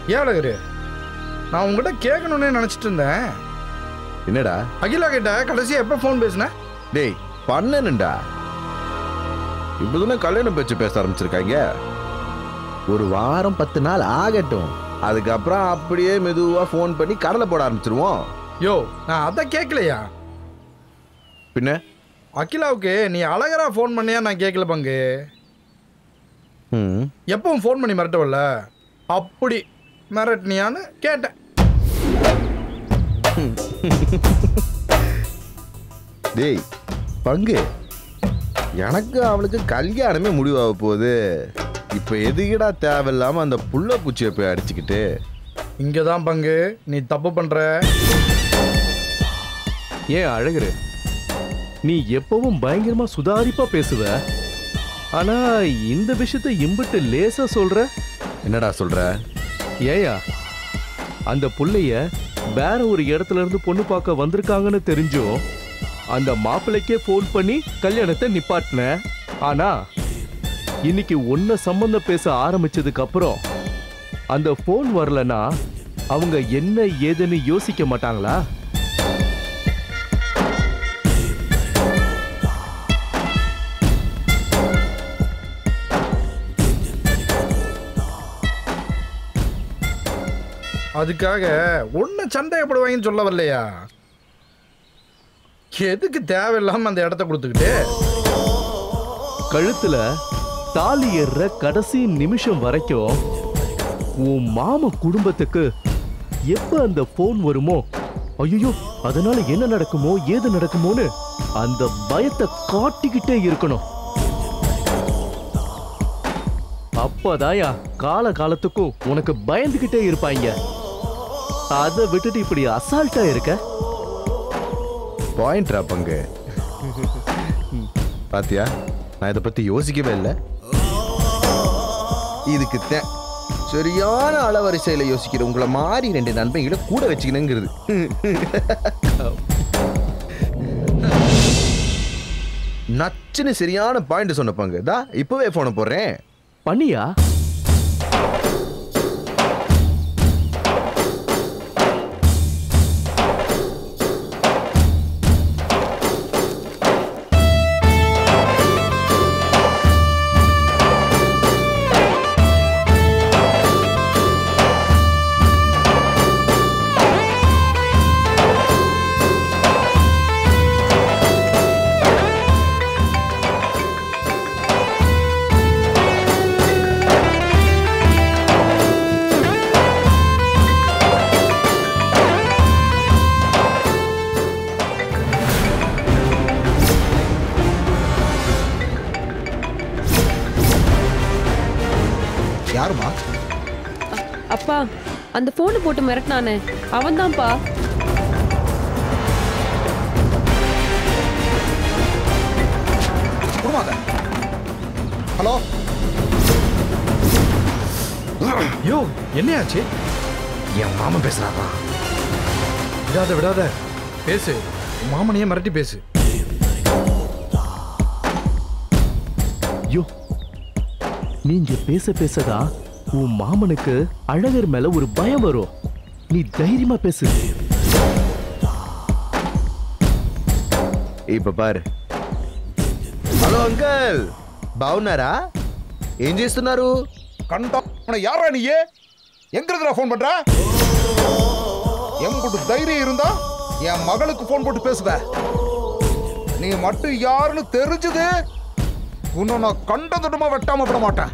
ஏன் அழகரு, நான் உங்ககிட்ட கேட்கணும்னே நினைச்சிட்டு இருந்தேன். என்னடா? அகிலா கிட்ட கடைசியா எப்ப போன் பேசுன? டேய் பண்ணனுண்டா. இப்போதானே கல்யாணம் பேச்சு பேச ஆரம்பிச்சிருக்காங்க. ஒரு வாரம் 10 நாள் ஆகட்டும், அதுக்கப்புறம் அப்படியே மெதுவா போன் பண்ணி கடலை போட ஆரம்பிச்சிருவோம். யோ, நான் அதை கேட்கலையா. பின்ன அகிலாவுக்கு நீ அழகரா போன் பண்ணியா நான் கேட்கல பங்கு. எப்பவும் போன் பண்ணி மிரட்டவல்ல, அப்படி மிரட்டினியான்னு கேட்டேன். டேய் பங்கு, எனக்கு அவளுக்கு கல்யாணமே முடிவாக போகுது. இப்ப எதுக்கிடா தேவையில்லாம அந்த புள்ள பூச்சியை போய் அடிச்சுக்கிட்டு? இங்கதான் பங்கு நீ தப்பு பண்ற. ஏன் அழகரு, நீ எப்பவும் பயங்கரமா சுதாரிப்பா பேசுவ, ஆனா இந்த விஷயத்தை இம்பிட்டு லேசா சொல்ற. என்னடா சொல்ற? ஏயா, அந்த புள்ளைய வேற ஒரு இடத்துல இருந்து பொண்ணு பார்க்க வந்திருக்காங்கன்னு தெரிஞ்சும் அந்த மாப்பிள்ளைக்கே போன் பண்ணி கல்யாணத்தை நிப்பாட்டின. ஆனா இன்னைக்கு ஒன்ன சம்பந்தம் பேச ஆரம்பிச்சதுக்கு அப்புறம் அந்த போன் வரலனா அவங்க என்ன ஏதுன்னு யோசிக்க மாட்டாங்களா? அதுக்காக ஒன்னு சந்தேகப்படுவாங்கன்னு சொல்ல வரலையா. எதுக்கு தேவையில்லாம அந்த இடத்த கொடுத்துக்கிட்டு? கழுத்துல தாலி ஏறுற கடைசி நிமிஷம் வரைக்கும் உன் மாமா குடும்பத்துக்கு எப்ப அந்த போன் வருமோ, ஐயோ அதனால என்ன நடக்குமோ ஏது நடக்குமோன்னு அந்த பயத்தை காட்டிக்கிட்டே இருக்கணும். அப்பதாயா கால காலத்துக்கும் உனக்கு பயந்துகிட்டே இருப்பாங்க. அதை விட்டுட்டு இப்படி அசால்ட்டா இருக்க. பாயிண்ட்ரா பங்கு. பாத்தியா, நான் இதை பத்தி யோசிக்கவே இல்லை. இதுக்கு சரியான அளவரிசையில யோசிக்கிற உங்களை மாதிரி 2 நண்பங்களை கூட வச்சுக்கணுங்கிறது. நச்சுன்னு சரியான பாயிண்ட் சொன்ன பங்கு. இப்பவே போன போடுறேன். பண்ணியா? யாருமா? அப்பா, அந்த போனை போட்டு மிரட்டினானே அவன் தான்ப்பா. ஹலோ. யோ, என்னையாச்சு? என் மாமன் பேசுறாரா? விடாத விடாத, பேசு. மாமனையே மிரட்டி பேசு. யோ, நீங்க பேச பேசதான் உன் மாமனுக்கு அழகர் மேல ஒரு பயம் வரும். நீ தைரியமா பேசு. இப்ப பாரு. హలో అంకల్, బాగున్నారా? ఏం చేస్తున్నారు? கண்ட யாரா நீ? எங்கிருந்துடா போன் பண்ற? எம்புட்டு தைரியம் இருந்தா என் மகளுக்கு போன் போட்டு பேசுத? நீ மட்டும் யாருன்னு தெரிஞ்சது உன்னை நான் கண்ட தொட்டமா வெட்டாம விட மாட்டேன்.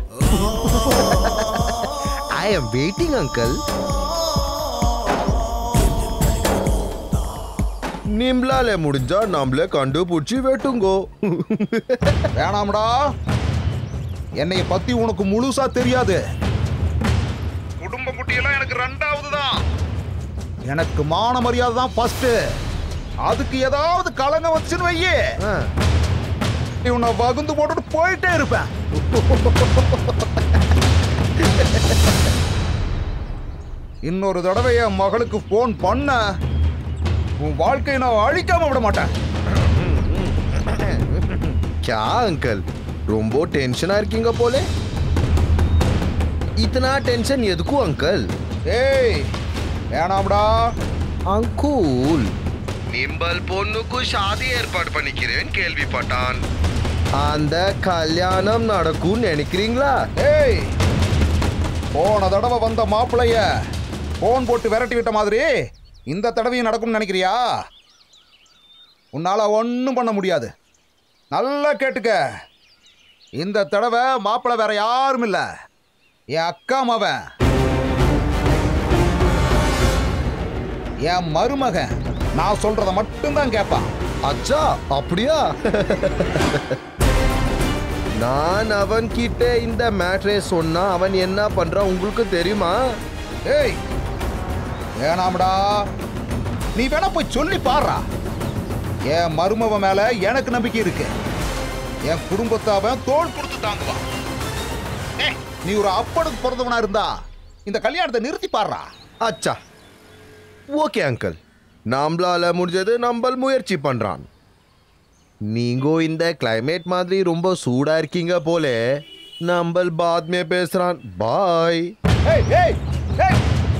ஐ am waiting uncle. நிம்லாலே முடிஞ்சா நம்மளே கண்டுபிடிச்சி வெட்டுங்கோ. வேணாம்டா, என்னைய பத்தி உனக்கு முழுசா தெரியாது. குடும்ப குட்டியெல்லாம் எனக்கு 2வது தான். எனக்கு மான மரியாதை தான் ஃபர்ஸ்ட். அதுக்கு ஏதாவது கலங்க வச்சுன்னு வையே, இவனை வகுந்து போட்டுட்டு போயிட்டே இருப்பேன். இன்னொரு தடவை என் மகளுக்கு போன் பண்ண உன் வாழ்க்கையை நான் அழிக்காம விட மாட்டேன். क्या अंकल, ரொம்ப டென்ஷனா இருக்கீங்க போலே. இத்தனா டென்ஷன் எதுக்கு अंकल? ஏய் வேணாம்டா. அங்கூல் நிம்பல் பொண்ணுக்கு ஷாதி ஏற்பாடு பண்ணிக்கிறேன் கேள்விப்பட்டான். அந்த கல்யாணம் நடக்கும் நினைக்கிறீங்களா? ஏய் போன தடவை வந்த மாப்பிளைய போன் போட்டு விரட்டி விட்ட மாதிரி இந்த தடவையும் நடக்கும்னு நினைக்கிறியா? உன்னால ஒன்றும் பண்ண முடியாது. நல்லா கேட்டுக்க, இந்த தடவை மாப்பிள்ளை வேற யாரும் இல்லை, என் அக்கா மவன், என் மருமகன். நான் சொல்றத மட்டும்தான் கேட்பான். அச்சா அப்படியா? நான் அவன் கிட்ட இந்த மேட்ரே சொன்னா அவன் என்ன பண்றான் உங்களுக்கு தெரியுமா? ஏய் வேணாம்டா, நீ வேணா போய் சொல்லி பாடுறா. என் மருமவ மேல எனக்கு நம்பிக்கை இருக்கு. என் குடும்பத்தை அவன் தோள் கொடுத்து தாங்குவான். நீ ஒரு அப்பனுக்கு பிறந்தவனா இருந்தா இந்த கல்யாணத்தை நிறுத்தி பாடுறா. அச்சா ஓகே அங்கிள், நம்மளால முடிஞ்சது நம்ம முயற்சி பண்றான். நீங்க இந்த கிளைமேட் மாதிரி ரொம்ப சூடா இருக்கீங்க போல. நம்ம பாத்மே பேசுறான். பாய். ஏய் ஏய் ஏய்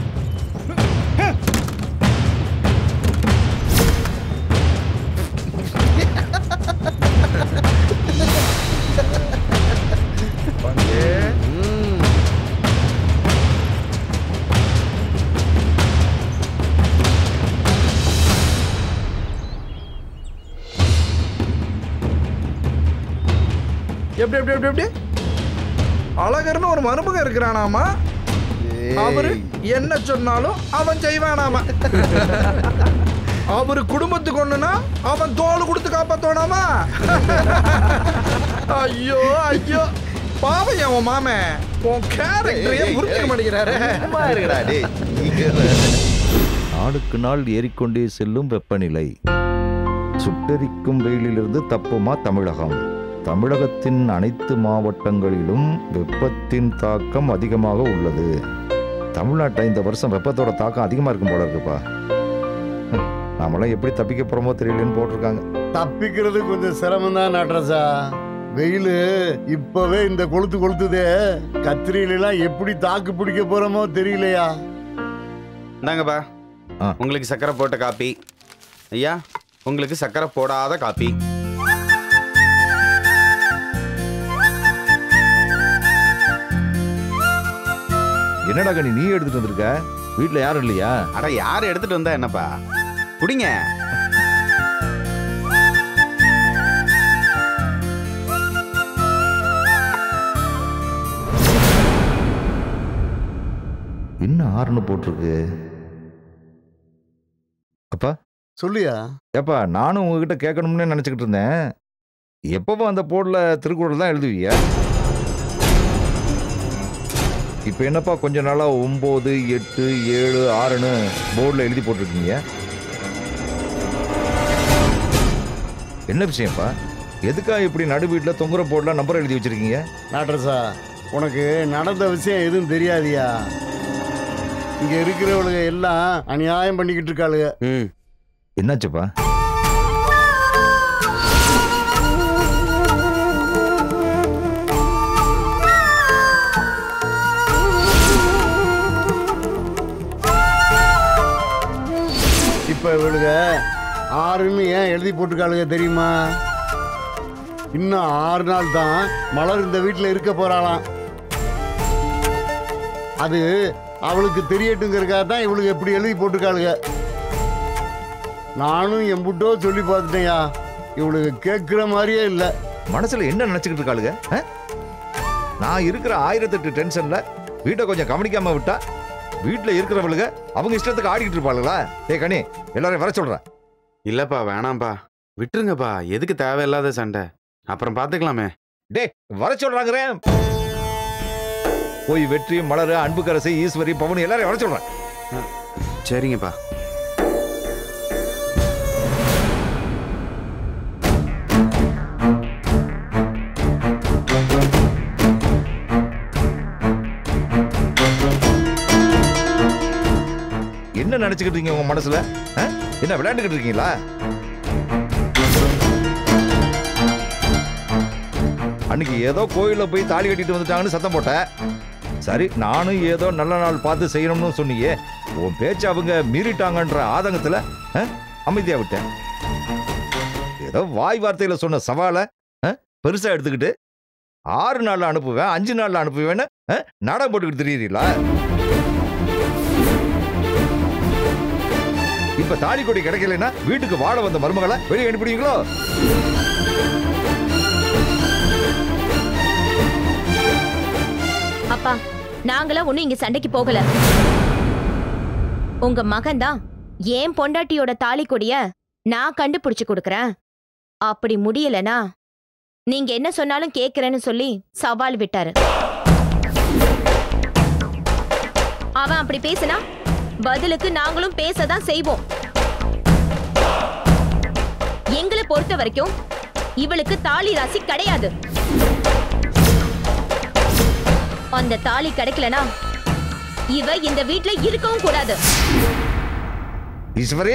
எப்படி எப்படி எப்படி எப்படி அழகர்னு ஒரு மருமகன் இருக்கிறானாமா? அவரு என்ன சொன்னாலும் அவன் செய்வானாமா? அவரு குடும்பத்துக்கு ஒண்ணுனா அவன் தோல் கொடுத்து காப்பாத்தோனாமா? ஐயோ ஐயோ பாவம் என் மாமே, உன் கேரக்டரையே புரிஞ்சுக்க மாட்டேங்கிறாரு. நாளுக்கு நாள் ஏறிக்கொண்டே செல்லும் வெப்பநிலை. சுட்டெரிக்கும் வெயிலிலிருந்து தப்புமா தமிழகம்? தமிழகத்தின் அனைத்து மாவட்டங்களிலும் வெப்பத்தின் தாக்கம் அதிகமாக உள்ளது. தமிழ்நாட்டை இந்த வருஷம் வெப்பத்தோட தாக்கம் அதிகமாக இருக்கும் போல இருக்குப்பா. நாமெல்லாம் எப்படி தப்பிக்க போறோமோ தெரியலன்னு போட்டிருக்காங்க. தப்பிக்கிறது கொஞ்சம் சிரமம் தான் நடராஜா. வெயில் இப்பவே இந்த கொளுத்து கொளுத்துதே. கத்திரிலாம் எப்படி தாக்கு பிடிக்க போறோமோ தெரியலையா? இந்தாங்கப்பா உங்களுக்கு சக்கரை போட்ட காப்பி. ஐயா உங்களுக்கு சக்கரை போடாத காப்பி. என்னடா கனி நீ எடுத்துட்டு வந்திருக்க? வீட்டுல யாரும் இல்லையா? அட யார் எடுத்துட்டு வந்தா என்னப்பா, குடிங்க. இன்னும் 6ன்னு போட்டிருக்கு. அப்பா சொல்லியா? ஏப்பா நானும் உங்ககிட்ட கேட்கணும்னு நினைச்சுக்கிட்டு இருந்தேன். எப்பவும் அந்த போர்டில் திருக்குறள் தான் எழுதுவியா? இப்போ என்னப்பா கொஞ்ச நாளாக 9, 8, 7, 6ன்னு போர்டில் எழுதி போட்டிருக்கீங்க. என்ன விஷயம்ப்பா? எதுக்காக இப்படி நடு வீட்டில் தொங்குற போர்டில் நம்பர் எழுதி வச்சிருக்கீங்க? நடராஜா உனக்கு நடந்த விஷயம் எதுவும் தெரியாதியா? இங்க இருக்கிறவளுங்க எல்லாம் அநியாயம் பண்ணிக்கிட்டு இருக்காளுங்க. என்னாச்சுப்பா? இப்ப இவளுங்க 6ன்னு ஏன் எழுதி போட்டுருக்காளுங்க தெரியுமா? இன்னும் 6 நாள் தான் மலர் இந்த வீட்டில் இருக்க போறாளாம். அது அவளுக்கு தெரியட்டுங்கிறக்காக தான் இவளுக்கு எப்படி எழுதி போட்டுருக்காளுங்க. நானும் எம்புட்டோ சொல்லி பார்த்துட்டேயா, இவளுக்கு கேட்குற மாதிரியே இல்லை. மனசுல என்ன நினைச்சுக்கிட்டு இருக்காளுங்க? நான் இருக்கிற 1008 டென்ஷன்ல வீட்டை கொஞ்சம் கவனிக்காம விட்டா வீட்டில் இருக்கிறவளுங்க அவங்க இஷ்டத்துக்கு ஆடிக்கிட்டு இருப்பாளுங்களா? ஏய் கனி, எல்லாரையும் வர சொல்றேன். இல்லப்பா வேணாம்ப்பா, விட்டுருங்கப்பா. எதுக்கு தேவையில்லாத சண்டை? அப்புறம் பார்த்துக்கலாமே. டே வர சொல்றாங்கிறேன். போய் வெற்றி, மலர், அன்புக்கரசி, ஈஸ்வரி, பவன் எல்லாரையும் வர சொல்றேன். சரிங்கப்பா. என்ன நினைச்சுக்கிட்டு இருக்கீங்க உங்க மனசுல? என்ன விளையாண்டுக்கிட்டு இருக்கீங்களா? அன்னைக்கு ஏதோ கோயில்ல போய் தாலி கட்டிட்டு வந்துட்டாங்கன்னு சத்தம் போட்ட. சரி, நானும் ஏதோ நல்ல நாள் பார்த்து செய்யணும்னு சொன்னியே. உன் பேச்சு அவங்க மீறிட்டாங்கன்ற ஆதங்கத்துல அமைதியா விட்டேன். ஏதோ வாய் வார்த்தையில சொன்ன சவாலை பெருசா எடுத்துக்கிட்டு 6 நாள்ல அனுப்புவேன், 5 நாள்ல அனுப்புவேன்னு நாடகம் போட்டுக்கிட்டு தெரியுறீங்களா? இப்ப தாலி கொடி கிடைக்கலன்னா வீட்டுக்கு வாழ வந்த மருமகளை வெளியே அனுப்பிடுவீங்களோ? அப்பா, நாங்களா ஒண்ணும் இங்க சண்டைக்கு போகல. உங்க மகன் தான் ஏன் பொண்டாட்டியோட தாலி கொடிய நான் கண்டுபிடிச்சு கொடுக்கறேன், அப்படி முடியலனா நீங்க என்ன சொன்னாலும் கேக்குறேன்னு சொல்லி சவால் விட்டாரு. அவன் அப்படி பேசினா பதிலுக்கு நாங்களும் பேசதான் செய்வோம். எங்களை பொறுத்த வரைக்கும் இவளுக்கு தாலி ராசி கிடையாது. அந்த தாலி கிடைக்கலனா இவ இந்த வீட்ல இருக்கவும் கூடாது. ஈஸ்வரி,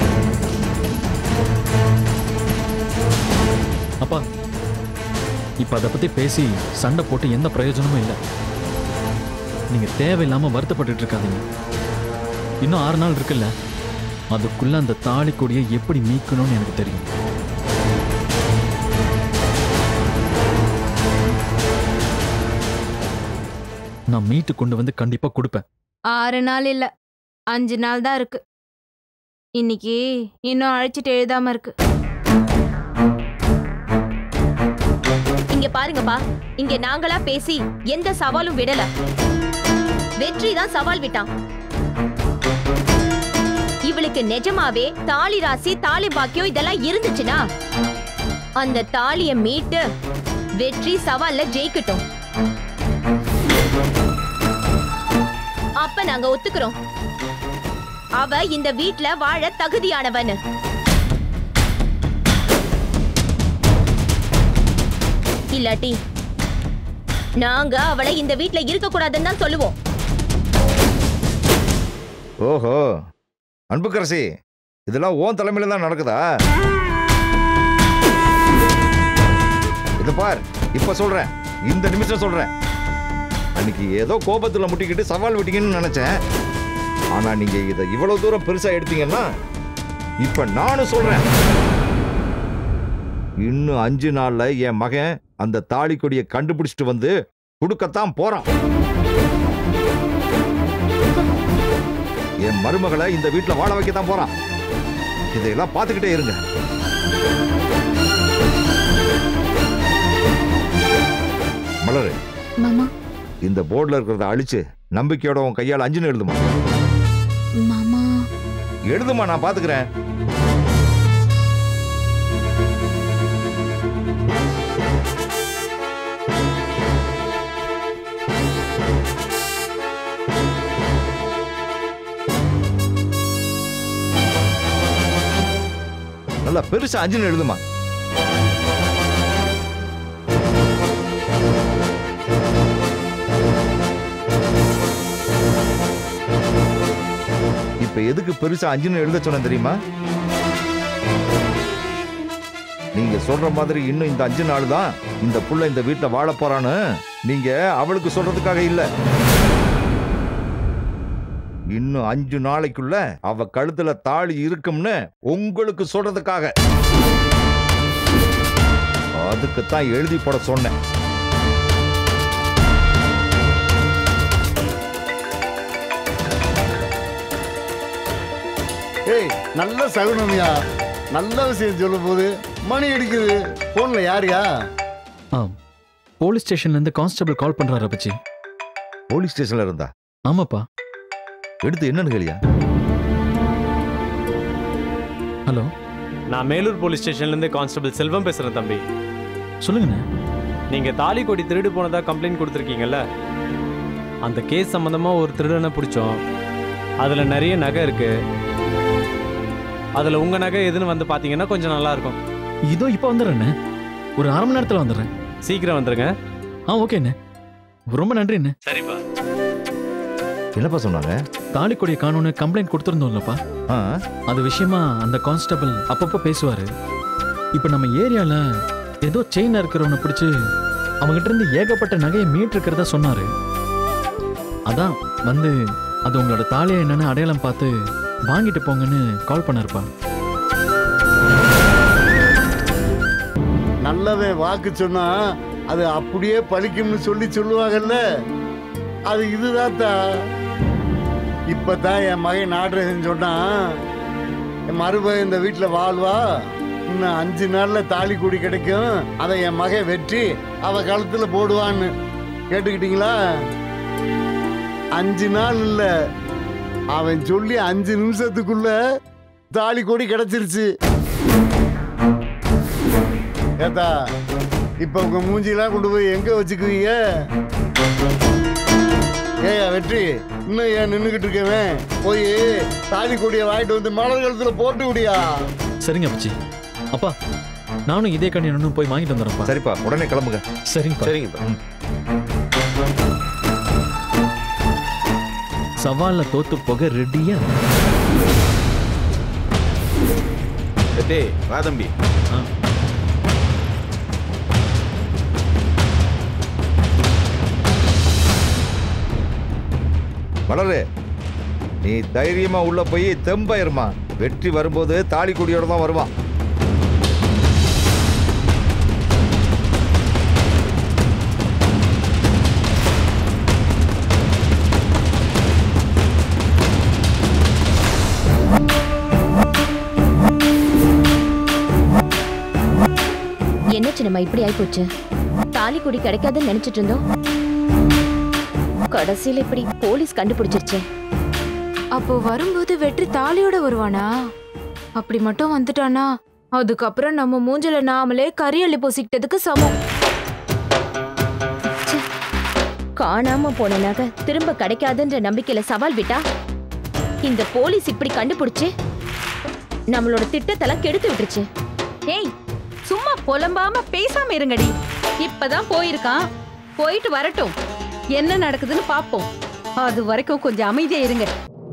அப்பா, இப்ப அதை பத்தி பேசி சண்டை போட்டு எந்த பிரயோஜனமும் இல்லை. நீங்க தேவையில்லாம வருத்தப்பட்டு இருக்காதீங்க. இன்னும் 6 நாள் இருக்குல்ல, அதுக்குள்ள அந்த தாலி கொடியை எப்படி மீட்கணும்னு எனக்கு தெரியும். நான் மீட்டு கொண்டு வந்து கண்டிப்பா கொடுப்பேன். 6 நாள் இல்ல, 5 நாள் தான் இருக்கு. இன்னைக்கு இன்னும் அழைச்சிட்டு எழுதாம இருக்கு. இங்க பாருங்கப்பா, இங்க நாங்களா பேசி எந்த சவாலும் விடல. வெற்றி தான் சவால் விட்டான். இவளுக்கு நிஜமாவே தாலி ராசி, தாலி பாக்கியம் இதெல்லாம் இருந்துச்சுன்னா அந்த தாலிய மீட்டு வெற்றி சவால்ல ஜெயிக்கட்டும். அப்ப நாங்க ஒத்துக்கிறோம் அவ இந்த வீட்ல வாழ தகுதியானவன். இல்லாட்டி நாங்க அவளை இந்த வீட்ல இருக்க கூடாதுன்னு தான் சொல்லுவோம். ஓஹோ, அன்புக்கரசி, இதெல்லாம் உன் தலைமையில தான் நடக்குதா? இது பார், இப்ப சொல்றேன், இந்த நிமிஷம் சொல்றேன். அன்னைக்கு ஏதோ கோபத்துல முட்டிக்கிட்டு சவால் விட்டீங்கன்னு நினைச்சேன். ஆனா நீங்க இதை இவ்வளவு தூரம் பெருசா எடுத்தீங்கன்னா இப்ப நானும் சொல்றேன், இன்னும் 5 நாள்ல என் மகன் அந்த தாலி கொடியை கண்டுபிடிச்சிட்டு வந்து கொடுக்கத்தான் போறான். என் மருமகளை இந்த வீட்டுல வாழ வைக்கத்தான் போறான். இதையெல்லாம் பார்த்துக்கிட்டே இருங்க. மலரு, மாமா, இந்த போர்டுல இருக்கிறத அழிச்சு நம்பிக்கையோட உன் கையால் 5ன்னு எழுதுமா. மாமா, எழுதுமா, நான் பாத்துக்கிறேன். நல்லா பெருசா 5ன்னு எழுதுமா. இப்ப எதுக்கு பெருசா 5ன்னு எழுத சொன்னேன் தெரியுமா? நீங்க சொல்ற மாதிரி இன்னும் இந்த 5 நாள் தான் இந்த புள்ள இந்த வீட்டுல வாழ போறான்னு நீங்க அவளுக்கு சொல்றதுக்காக இல்ல. இன்னும் 5 நாளைக்குள்ள அவ கழுத்துல தாலி இருக்கும்னு உங்களுக்கு சொல்றதுக்காக. அதுக்குத்தான் எழுதி போட சொன்னேன். ஏய், நல்ல சகுனமியா, நல்ல விஷயம் சொல்லும் போது மணி அடிக்குது. போன்ல யாருயா? போலீஸ் ஸ்டேஷன்ல இருந்து கான்ஸ்டபிள் கால் பண்றாரு அப்பச்சி. போலீஸ் ஸ்டேஷன்ல இருந்தா? ஆமாப்பா. எடுத்து என்னன்னு கேளியா? ஹலோ, நான் மேலூர் போலீஸ் ஸ்டேஷன்ல இருந்து கான்ஸ்டபிள் செல்வம் பேசுறேன் தம்பி. சொல்லுங்கண்ணே. நீங்க தாலி கொடி திருடு போனதா கம்ப்ளைண்ட் கொடுத்துருக்கீங்கல்ல, அந்த கேஸ் சம்பந்தமா ஒரு திருடனை பிடிச்சோம். அதுல நிறைய நகை இருக்கு. அதுல உங்க நகை எதுன்னு வந்து பாத்தீங்கன்னா கொஞ்சம் நல்லா இருக்கும். இதோ இப்ப வந்துடுறேண்ணே, ஒரு 1/2 மணி நேரத்துல வந்துடுறேன். சீக்கிரம் வந்துருங்க. ஓகேண்ணே, ரொம்ப நன்றி அண்ணே. சரிப்பா. என்னப்பா சொன்னாங்க? தாலி கொடியை காணோன்னு கம்ப்ளைண்ட் கொடுத்துருந்தோம்லப்பா, அது விஷயமா அந்த கான்ஸ்டபிள் அப்பப்போ பேசுவாரு. இப்ப நம்ம ஏரியால ஏதோ செயின் இருக்கிறவனை பிடிச்சு அவங்ககிட்ட இருந்து ஏகப்பட்ட நகையை மீட்டு இருக்கிறதா சொன்னாரு. அதான் வந்து அது உங்களோட தாலியை என்னன்னு அடையாளம் பார்த்து வாங்கிட்டு போங்கன்னு கால் பண்ணாருப்பா. நல்லவன் வாக்கு சொன்னா அது அப்படியே பழிக்கும்னு சொல்லுவாங்கல்ல, அது இதுதான்தா. இப்பதான் என் மகன் நாடுறதுன்னு சொன்னான், என் மருமகன் இந்த வீட்டில் வாழ்வா, இன்னும் 5 நாள்ல தாலி கூடி கிடைக்கும், அதை என் மகன் வெற்றி அவ கழுத்துல போடுவான்னு. கேட்டுக்கிட்டீங்களா? 5 நாள் இல்ல, அவன் சொல்லி 5 நிமிஷத்துக்குள்ள தாலி கூடி கிடைச்சிருச்சு. ஏத்தா, இப்ப உங்க மூஞ்சிலாம் கொண்டு போய் எங்க வச்சுக்குவீங்க? ஏயா வெற்றி, இன்னும் ஏன் நின்றுகிட்டு இருக்கவன், போய் தாலி கொடியை வாங்கிட்டு வந்து மலர் கழுத்துல போட்டு விடியா. சரிங்க அப்பச்சி. அப்பா, நானும் இதே கண்ணி இன்னும் போய் வாங்கிட்டு வந்துடுறேன்ப்பா. சரிப்பா, உடனே கிளம்புங்க. சரிங்கப்பா. சரிங்கப்பா. சவால்ல தோத்து போக ரெடியா? வா தம்பி. மலரு, நீ தைரியமா உள்ள போய் தெம்பாயிருமா. வெற்றி வரும்போது தாலி கொடியோட தான் வருவான். என்ன சின்னம்மா இப்படி ஆயிப்போச்சு? தாலி கொடி கிடைக்காதுன்னு நினைச்சிட்டு இருந்தோம், கடைசியில இப்படி போலீஸ் கண்டுபிடிச்சிருச்சு. அப்போ வரும்போது வெற்றி தாலியோட வருவானா? அப்படி மட்டும் வந்துட்டானா அதுக்கப்புறம் நம்ம மூஞ்சில நாமளே கறி அள்ளி பூசிக்கிட்டதுக்கு சமம். காணாம போன நகை திரும்ப கிடைக்காதுன்ற நம்பிக்கையில சவால் விட்டா இந்த போலீஸ் இப்படி கண்டுபிடிச்சு நம்மளோட திட்டத்தெல்லாம் கெடுத்து விட்டுருச்சு. ஏய், சும்மா புலம்பாம பேசாம இருங்கடி. இப்பதான் போயிருக்கான், போயிட்டு வரட்டும், என்ன நடக்குதுன்னு பாப்போம். அது வரைக்கும் கொஞ்சம் அமைதியா இருங்க.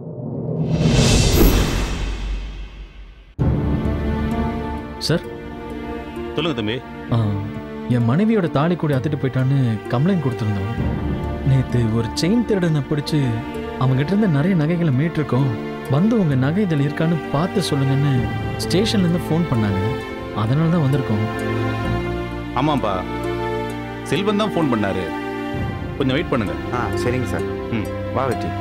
சார் சொல்லுங்க தம்பி. என் மனைவியோட தாலி கூடி அத்துட்டு போயிட்டான்னு கம்ப்ளைண்ட் கொடுத்துருந்தோம். நேத்து ஒரு செயின் திருடனை பிடிச்சு அவங்ககிட்ட இருந்து நிறைய நகைகளை மீட்டிருக்கோம், வந்து உங்க நகை இதில் இருக்கான்னு பார்த்து சொல்லுங்கன்னு ஸ்டேஷன்ல இருந்து ஃபோன் பண்ணாங்க. அதனால தான் வந்திருக்கோம். ஆமாப்பா, செல்வன் தான் ஃபோன் பண்ணாரு. கொஞ்சம் வெயிட் பண்ணுங்க. சரிங்க சார். வா வெற்றி.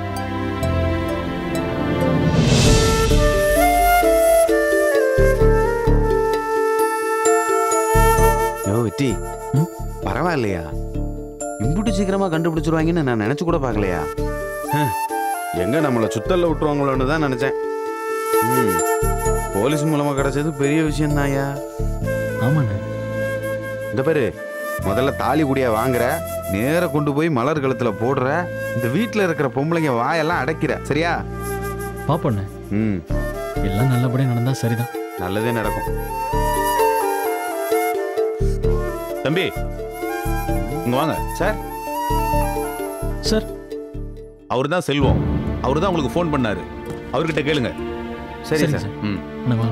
வெற்றி, பரவாயில்லையா? இம்புட்டு சீக்கிரமா கண்டுபிடிச்சிருவாங்கன்னு நான் நினைச்சு கூட பார்க்கலையா? எங்க நம்மளை சுத்தல்ல விட்டுருவாங்களோன்னு தான் நினைச்சேன். போலீஸ் மூலமா கிடைச்சது பெரிய விஷயம் தான்யா. ஆமாண்ணே. இந்த பேரு முதல்ல தாலி குடியா வாங்குற, நேர கொண்டு போய் மலர் கழுத்துல போடுற, இந்த வீட்டுல இருக்கிற பொம்பளைங்க வாயெல்லாம் அடைக்கிற, சரியா? பாப்பண்ணே. எல்லாம் நல்லபடியா நடந்தா சரிதான். நல்லதே நடக்கும். தம்பி இங்க வாங்க. சார். சார், அவர் தான் செல்வம். அவர் தான் உங்களுக்கு ஃபோன் பண்ணாரு. அவர்கிட்ட கேளுங்க. சரி சார். வாங்க.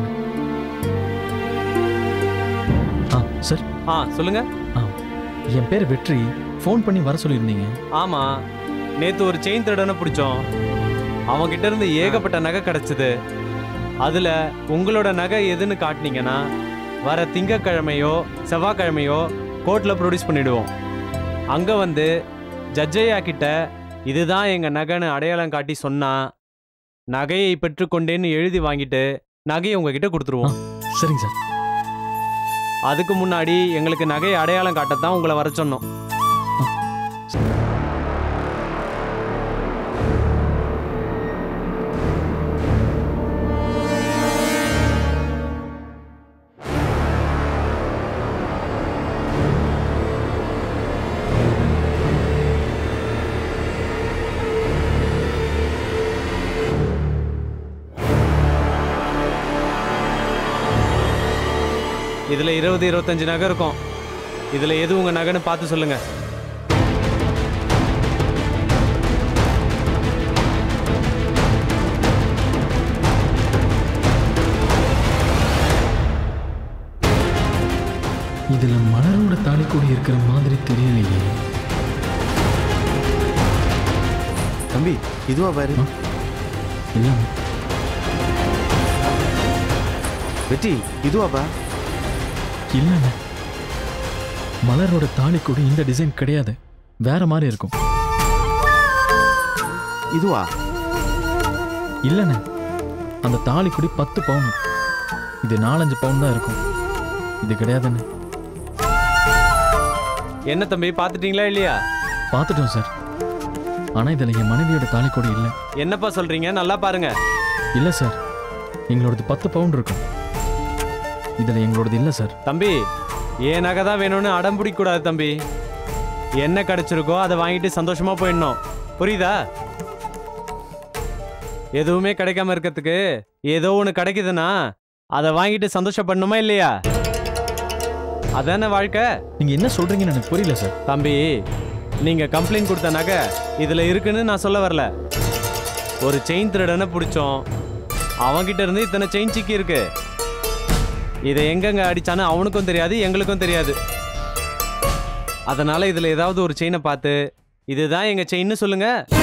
சார். சொல்லுங்க. என் பேர் வெற்றி. ஃபோன் பண்ணி வர சொல்லியிருந்தீங்க. ஆமா, நேத்து ஒரு செயின் திருடனை பிடிச்சோம். அவன் கிட்ட இருந்து ஏகப்பட்ட நகை கிடைச்சது. அதுல உங்களோட நகை எதுன்னு காட்டினீங்கன்னா வர திங்கக்கிழமையோ செவ்வாய்க்கிழமையோ கோர்ட்ல ப்ரொடியூஸ் பண்ணிடுவோம். அங்க வந்து ஜட்ஜையா கிட்ட இதுதான் எங்க நகைன்னு அடையாளம் காட்டி சொன்னா நகையை பெற்றுக்கொண்டேன்னு எழுதி வாங்கிட்டு நகையை உங்ககிட்ட கொடுத்துருவோம். சரிங்க சார். அதுக்கு முன்னாடி எங்களுக்கு நகையை அடையாளம் காட்டத்தான் உங்களை வர சொன்னோம். இதுல 20-25 நகை இருக்கும். இதுல எது உங்க நகைன்னு பார்த்து சொல்லுங்க. இதுல மலரோட தாலி கூடி இருக்கிற மாதிரி தெரியலையே. தம்பி இதுவா பாரு. இல்லை வெற்றி இதுவாப்பா. இல்லைண்ணே, மலரோட தாலி கூட இந்த டிசைன் கிடையாது, வேற மாதிரி இருக்கும். இதுவா? இல்லைண்ணே, அந்த தாலி கொடி 10 பவுன், இது 4-5 பவுன் தான் இருக்கும். இது கிடையாதுண்ணே. என்ன தம்பி பார்த்துட்டீங்களா இல்லையா? பார்த்துட்டோம் சார், ஆனா இதுல என் மனைவியோட தாலி கொடி இல்லை. என்னப்பா சொல்றீங்க? நல்லா பாருங்க. இல்லை சார், எங்களோடது 10 பவுன் இருக்கும், இதுல எங்களோடது இல்லை சார். தம்பி ஏன் நகை தான் வேணும்னு அடம் பிடிக்க கூடாது தம்பி. என்ன கிடைச்சிருக்கோ அதை வாங்கிட்டு சந்தோஷமா போயிடணும், புரியுதா? எதுவுமே கிடைக்காம இருக்கிறதுக்கு ஏதோ ஒன்று கிடைக்குதுன்னா அதை வாங்கிட்டு சந்தோஷப்படணுமா இல்லையா? அதானே வாழ்க்கை. நீங்க என்ன சொல்றீங்கன்னு எனக்கு புரியல சார். தம்பி நீங்க கம்ப்ளைண்ட் கொடுத்த நகை இதுல இருக்குன்னு நான் சொல்ல வரல. ஒரு செயின் திருடனை பிடிச்சோம், அவன்கிட்ட இருந்து இத்தனை செயின் சிக்கி இருக்கு. இதை எங்கெங்க அடிச்சானு அவனுக்கும் தெரியாது, எங்களுக்கும் தெரியாது. அதனால இதுல ஏதாவது ஒரு செயினை பார்த்து இதுதான் எங்க செயின்னு சொல்லுங்க.